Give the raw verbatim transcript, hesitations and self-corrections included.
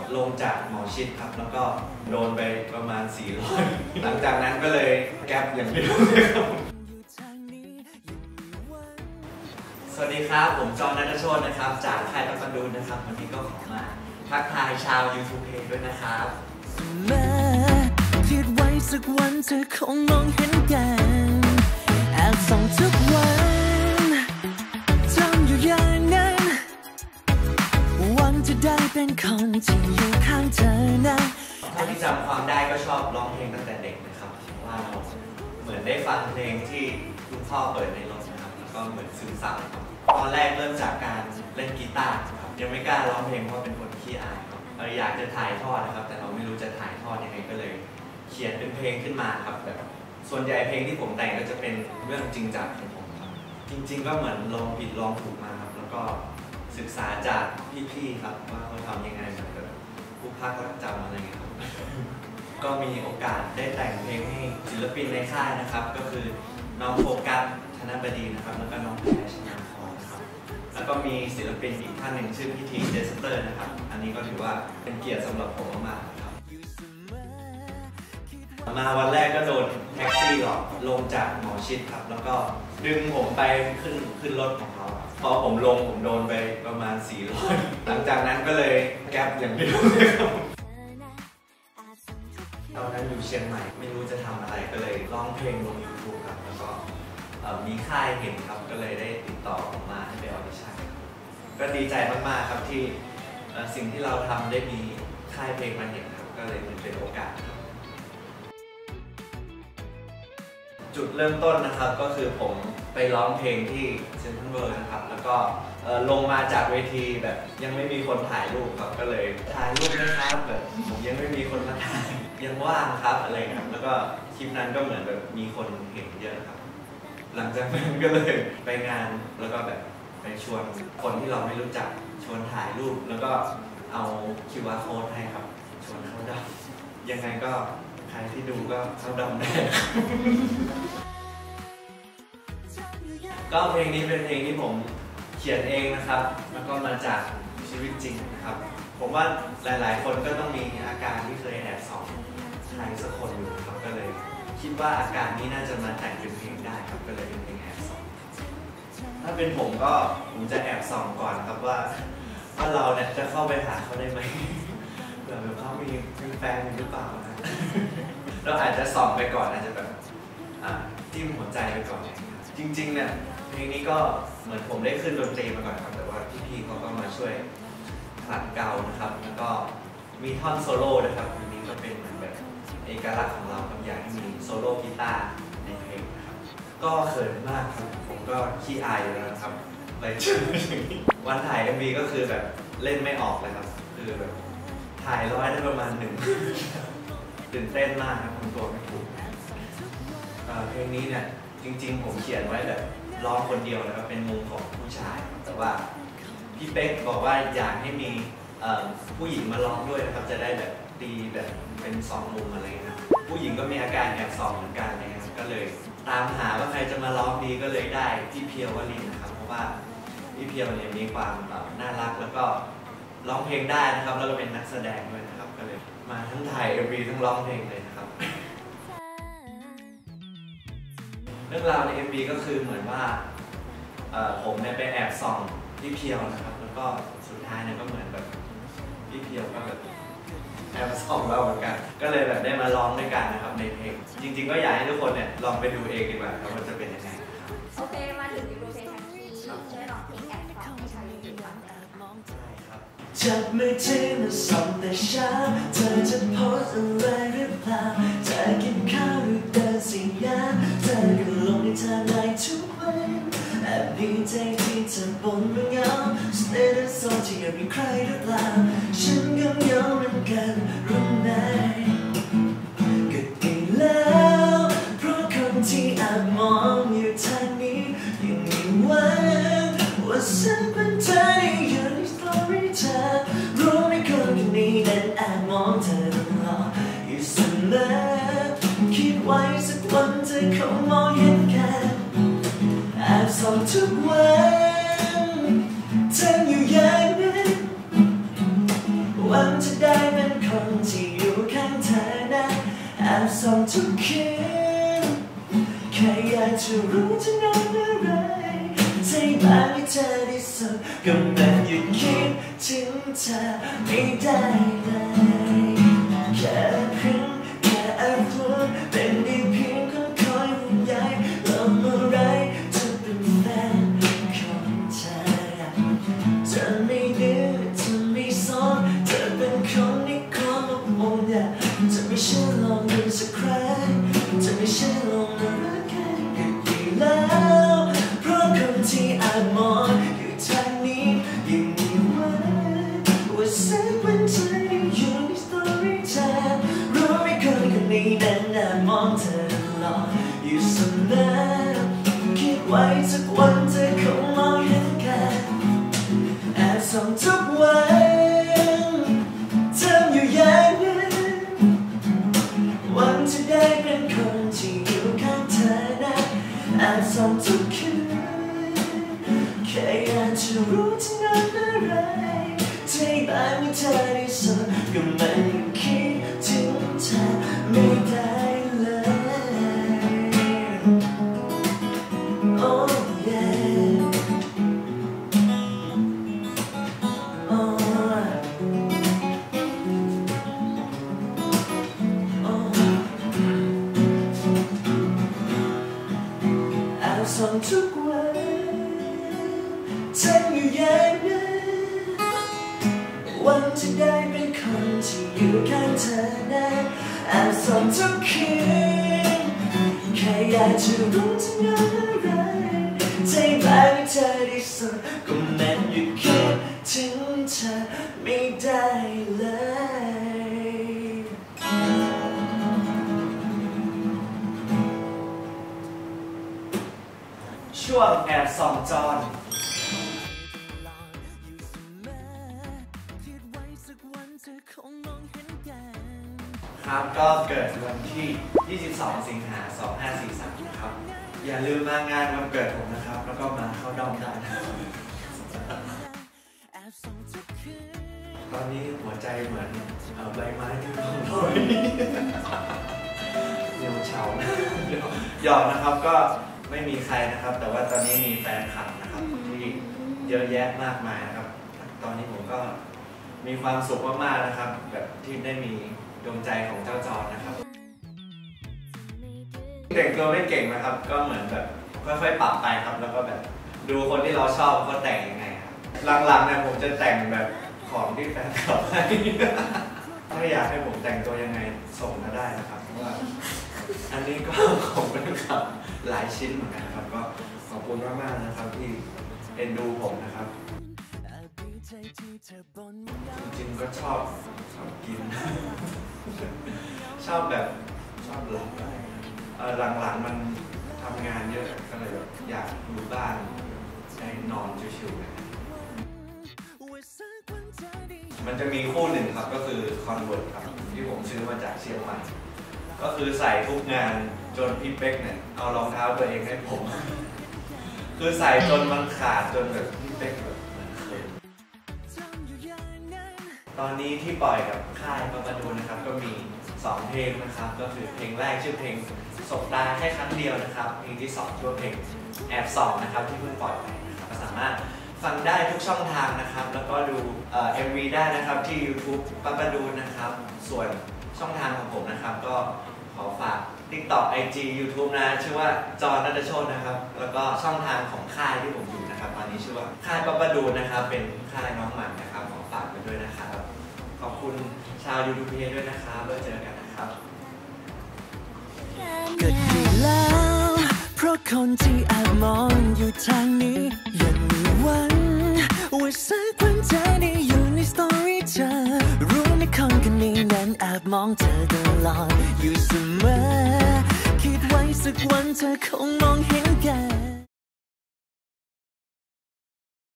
ลงจากหมอชิดครับแล้วก็โดนไปประมาณสี่ร้อยหลังจากนั้นก็เลยแก๊ปอย่างเดียวเลยครับสวัสดีครับผมจอห์น ณัฐโชตินะครับจากค่ายตะปันดูนะครับวันนี้ก็ขอมาทักทายชาว ยูทูบ เพจด้วยนะครับแม้คิดไว้สักวันเธอคงมองเห็นกันแอบส่องทุกวันทำอยู่อย่างนั้นหวังจะได้เป็นคนที่อยู่ข้างเธอนะถ้าที่จำความได้ก็ชอบร้องเพลงตั้งแต่เด็กนะครับว่าเราเหมือนได้ฟังเพลงที่คุณพ่อเปิดในรถนะครับแล้วก็เหมือนซึมซับครับตอนแรกเริ่มจากการเล่นกีตาร์ครับยังไม่กล้าร้องเพลงเพราะเป็นคนขี้อายครับเราอยากจะถ่ายทอดนะครับแต่เราไม่รู้จะถ่ายทอดยังไงก็เลยเขียนเป็นเพลงขึ้นมาครับแบบส่วนใหญ่เพลงที่ผมแต่งก็จะเป็นเรื่องจริงจังของผมครับจริงๆก็เหมือนลองผิดลองถูกมาครับแล้วก็ศึกษาจากพี่ๆครับว่าเขาทำยังไงแบบผู้ภาครักจำอะไรเงี้ยครับก็มีโอกาสได้แต่งเพลงให้ศิลปินในค่ายนะครับก็คือน้องโฟกัส ธนบดีนะครับแล้วก็น้องแพรชนาพรนะครับแล้วก็มีศิลปินอีกท่านหนึ่งชื่อพี่ทีเจสเตอร์นะครับอันนี้ก็ถือว่าเป็นเกียรติสำหรับผมมากๆครับมาวันแรกก็โดนแท็กซี่หลอกลงจากหมอชิดครับแล้วก็ดึงผมไปขึ้นขึ้นรถของเขาพอผมลงผมโดนไปประมาณสี่ร้อยหลังจากนั้นก็เลยแก๊ปอย่างเดียวเลยครับตอนนั้นอยู่เชียงใหม่ไม่รู้จะทำอะไรก็เลยร้องเพลงลง ยูทูบ ครับแล้วก็มีค่ายเห็นครับก็เลยได้ติดต่อมาให้ไปออดิชั่นก็ดีใจมากๆครับที่สิ่งที่เราทำได้มีค่ายเพลงมาเห็นครับก็เลยเป็นโอกาสครับจุดเริ่มต้นนะครับก็คือผมไปร้องเพลงที่เซ็นทรัลเวิลด์นะครับแล้วก็ลงมาจากเวทีแบบยังไม่มีคนถ่ายรูปครับก็เลยถ่ายรูปนะครับแบบผมยังไม่มีคนมาถ่ายยังว่างครับอะไรครับแล้วก็คลิปนั้นก็เหมือนแบบมีคนเห็นเยอะครับหลังจากนั้นก็เลยไปงานแล้วก็แบบไปชวนคนที่เราไม่รู้จักชวนถ่ายรูปแล้วก็เอา คิว อาร์ Code ให้ครับชวนเข้าดาวยังไงก็ใครที่ดูก็เข้าดาวได้ก็เพลงนี้เป็นเพลงที่ผมเขียนเองนะครับแล้วก็มาจากชีวิตจริงนะครับผมว่าหลายๆคนก็ต้องมีอาการที่เคยแอบส่องใครสักคนอยู่ครับก็เลยคิดว่าอาการนี้น่าจะมาแต่งเป็นเพลงได้ครับก็เลยเป็นเพลงแอบส่องถ้าเป็นผมก็ผมจะแอบส่องก่อนครับว่าว่าเราเนี่ยจะเข้าไปหาเขาได้ไหมเผื่อแบบเขามีมีแฟนหรือเปล่านะเราอาจจะส่องไปก่อนอาจจะแบบจิ้มหัวใจไปก่อนจริงๆเนี่ยเพลงนี้ก็เหมือนผมได้ขึ้นดนตรีมาก่อนครับแต่ว่าพี่ๆเขาก็มาช่วยผลัดเกานะครับแล้วก็มีท่อนโซโล่นะครับเพลงนี้ก็เป็นเหมือนแบบเอกลักษณ์ของเราครับอยากให้มีโซโล่กีตาร์ในเพลงนะครับก็เขินมากครับผมก็ขี้อายอยู่แล้วครับเลยเจอวันถ่าย เอ็ม วี ก็คือแบบเล่นไม่ออกเลยครับคือแบบถ่ายร้อยได้ประมาณหนึ่งตื่นเต้นมากครับผมตัวไม่ถูกเพลงนี้เนี่ยจริงๆผมเขียนไว้แบบร้องคนเดียวนะครับเป็นมุมของผู้ชายแต่ว่าพี่เป๊กบอกว่าอยากให้มีผู้หญิงมาร้องด้วยนะครับจะได้แบบตีแบบเป็นสองมุมอะไรนะผู้หญิงก็มีอาการแอบส่องเหมือนกันนะครับก็เลยตามหาว่าใครจะมาร้องดีก็เลยได้พี่เพียววลินนะครับเพราะว่าพี่เพียวเนี่ยมีความน่ารักแล้วก็ร้องเพลงได้นะครับแล้วก็เป็นนักแสดงด้วยนะครับก็เลยมาทั้งถ่าย เอ็ม วี ทั้งร้องเพลงเลยนะครับเรื่องราวใน เอ็ม วี ก็คือเหมือนว่าผมเนี่ยไปแอบส่องพี่เพียวนะครับแล้วก็สุดท้ายเนี่ยก็เหมือนแบบพี่เพียวก็แบบแอบส่องเราเหมือนกันก็เลยแบบได้มาร้องด้วยกันนะครับในเพลงจริงๆก็อยากให้ทุกคนเนี่ยลองไปดูเองดีกว่าว่าจะเป็นยังไงโอเคมาถึงยูโรเพลงทั้งทีช่วยร้องเพลงแอบส่องให้ชาวยูทูบฟังกันจับมือถือมาส่องแต่เช้าเธอจะโพสอะไรหรือเปล่าเธอกินข้าวหรือเดินสิยามเธอก็ลงในเธอในทุกวันแอบดีใจที่เธอบ่นว่าเหงาสเตตัสโซที่ยังมีใครหรือเปล่าฉันก็เหงาเหมือนกันรู้ไหมก็ดีแล้วเพราะคนที่แอบมองอยู่ทางนี้ยังมีหวังว่าฉันเป็นเธอที่อยู่ในสตอรี่เธอรู้ไหมคนคนนี้นั้นแอบมองเธอตลอดอยู่เสมอคิดไว้สักวันเธอคงมองเห็นกันแอบส่องทุกวันเธออยู่อย่างนั้นหวังจะได้ก็มันหยุดคิดถึงเธอไม่ได้เลยแค่เพียงแค่แอบกลัวเป็นได้เพียงคนคอยห่วงใยแล้วเมื่อไรจะเป็นแฟนของเธอเธอไม่ดื้อเธอไม่สนเธอเป็นคนที่ขอมาห่วงใยเธอไม่เชื่อลองดูสักครั้งเธอไม่เชื่อลองมารักกันก็ดีแล้วเพราะคนที่อาจมองอยู่ทางนี้ยังมีหวังว่าสักวันเธอได้อยู่ในสตอรี่เธอรู้ไหมคนคนนี้นั้นแอบมองเธอตลอดอยู่เสมอคิดไว้สักวันเธอคงมองเห็นกันแอบส่องทุกวันทำอยู่อย่างนั้นหวังจะได้เป็นคนที่อยู่ข้างเธอนะแอบส่องทุกคืนแค่อยากจะรู้ที่นั้นอะไรที่บ้านมีเธอได้สักก็ไม่คิดถึงเธอไม่ได้เลยโอ้เย่โอ้โอ้แอบส่องทุกวันทำอยู่อย่างนั้นหวังจะได้เป็นคนที่อยู่ข้างเธอนะแอบส่องทุกคืนแค่อยากจะรู้ที่นั้นอะไรใจบ้านให้เธอได้สักก็แม้หยุดคิดถึงเธอไม่ได้เลยช่วงแอบส่องจอนครับก็เกิดวันที่ ยี่สิบสอง สิงหาคม สองพันห้าร้อยสี่สิบสาม นะครับ อย่าลืมมางานวันเกิดผมนะครับ แล้วก็มาเข้าดอมได้นะครับตอนนี้หัวใจเหมือนใบไม้ที่ร่วงโรยเดี๋ยวเฉานะหยอกนะครับก็ไม่มีใครนะครับ แต่ว่าตอนนี้มีแฟนคลับนะครับที่เยอะแยะมากมายนะครับ ตอนนี้ผมก็มีความสุขมากๆนะครับ แบบที่ได้มีดวงใจของเจ้าจอนนะครับแต่งตัวไม่เก่งนะครับ ก็เหมือนแบบค่อยๆปรับไปครับ แล้วก็แบบดูคนที่เราชอบเขาแต่งยังไงครับหลังๆเนี่ยผมจะแต่งแบบของที่แฟนคลับให้ถ้าอยากให้ผมแต่งตัวยังไงส่งมาได้นะครับเพราะว่าอันนี้ก็ของแฟนคลับหลายชิ้นเหมือนกันครับก็ขอบคุณมากๆนะครับที่เอ็นดูผมนะครับจริงๆก็ชอบชอบกิน ชอบแบบชอบหลับหลังๆมันทำงานเยอะก็เลยแบบอยากอยู่บ้านได้นอนชิวๆนะมันจะมีคู่หนึ่งครับก็คือ Converse ครับที่ผมซื้อมาจากเชียงใหม่ก็คือใส่ทุกงานจนพี่เป๊กเนี่ยเอารองเท้าตัวเองให้ผม คือใส่จนมันขาดจนแบบพี่เป๊กแบบตอนนี้ที่ปล่อยกับค่ายมาประดูนะครับก็มีสองเพลงนะครับก็คือเพลงแรกชื่อเพลงสบตาแค่ครั้งเดียวนะครับเพลงที่สองชื่อเพลงแอบส่องนะครับที่เพิ่งปล่อยไปนะครับก็สามารถฟังได้ทุกช่องทางนะครับแล้วก็ดูเอ่อ เอ็ม วี ได้นะครับที่ YouTube ปาปาดูนะครับส่วนช่องทางของผมนะครับก็ขอฝาก TikTok ไอ จี YouTube นะชื่อว่าจอห์น ณัฐโชตินะครับแล้วก็ช่องทางของค่ายที่ผมอยู่นะครับตอนนี้ชื่อว่าค่ายปาปาดูนะครับเป็นค่ายน้องใหม่นะครับขอฝากไว้ด้วยนะครับขอบคุณชาว YouTube ด้วยนะครับแล้วเจอกันนะครับก็ดีแล้วเพราะคนที่แอบมองอยู่ทางนี้ยังมีหวังว่าสักวันเธอได้อยู่ในสตอรี่เธอรู้ไหมคนคนนี้นั้นแอบมองเธอตลอดอยู่เสมอคิดไว้สักวันเธอคงมองเห็นกัน